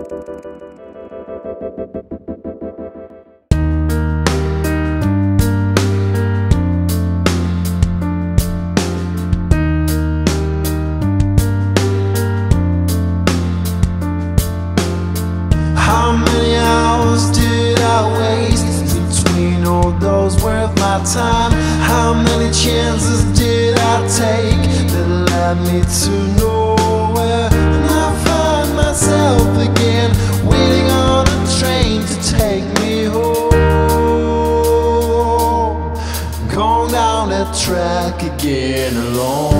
How many hours did I waste between all those worth my time? How many chances did I take that led me to nowhere? And I find myself again waiting on a train to take me home, going down that track again alone.